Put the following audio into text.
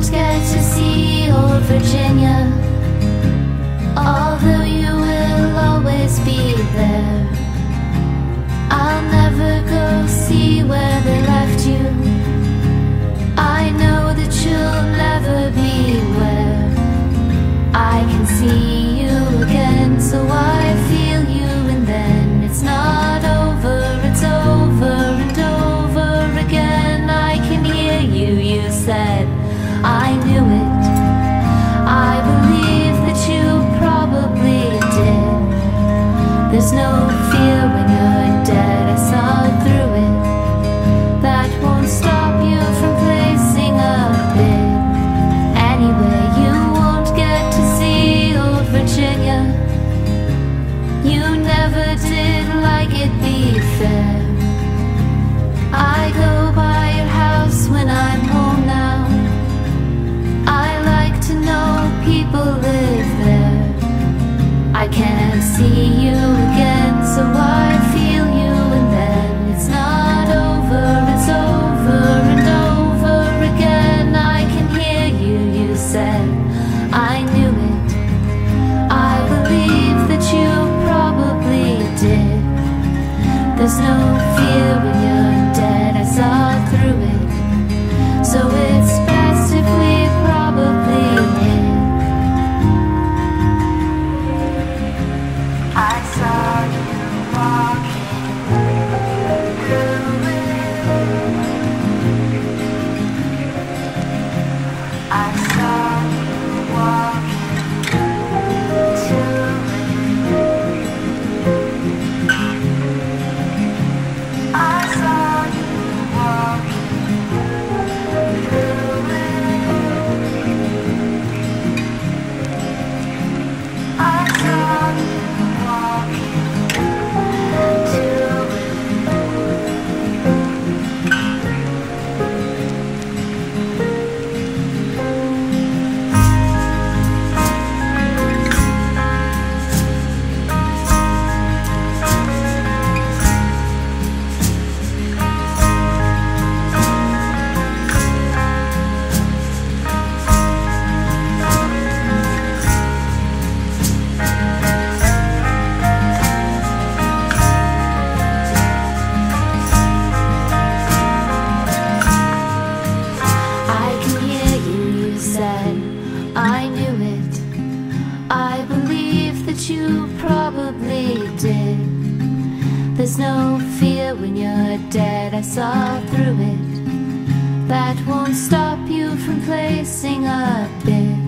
won't get to see old Virginia, although you will always be there. I'll never go see where they left you. I know that you'll never be where I can see you again. So I feel you, and then it's not over, it's over and over again. I can hear you, you said, I knew it. I believe that you probably did. There's no fear when you're dead, I saw through it. That won't stop you from placing a bid. Anyway, you won't get to see old Virginia. You never did like it be fair. I go by your house when I'm home now. I like to know people live there. I can't see you again, so I feel you, and then it's not over, it's over and over again. I can hear you, you said, I knew it. I believe that you probably did. There's no fear when you're dead, I saw through it. So it's best if we probably hid. I saw you walking through it. I saw you walking to it. I saw you walking through it. I saw you walking to I can hear you, you said, I knew it. I believe that you probably did. There's no fear when you're dead, I saw through it. That won't stop you from placing a bid.